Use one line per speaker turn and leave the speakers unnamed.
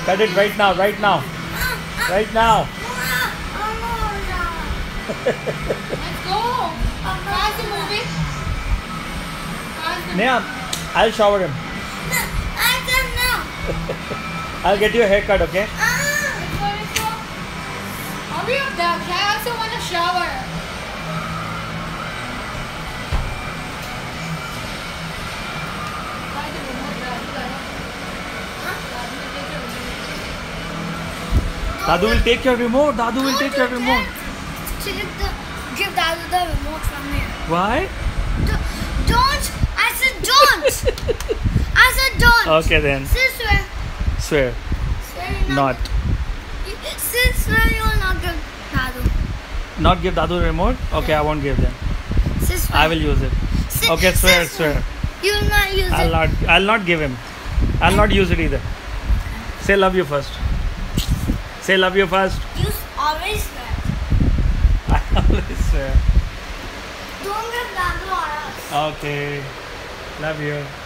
Cut it right now, right now. Right now.
Let's go. How's the movie?
Neha, I'll shower him.
I don't know.
I'll get you a haircut, okay?
Let's go. Hurry up, Dad. I also want a shower. Buy the remote, Dad.
Dadu will take your remote. Dadu will take your remote.
Give Dadu the remote from here.
Why?
Don't! I said don't! I said don't!
Okay then.
Sis, swear.
Swear.
Swear you're
Not.
Sis, swear you will not give Dadu.
Not give Dadu the remote? Okay, I won't give them.
Sis, swear.
I will use it.
Sis,
Okay, swear,
sis,
swear.
You will not use it.
I'll not give him. I'll not use it either. Say love you first. Say love you first.
You always swear.
I always swear.
Don't give Dadu or us.
Okay. Love you.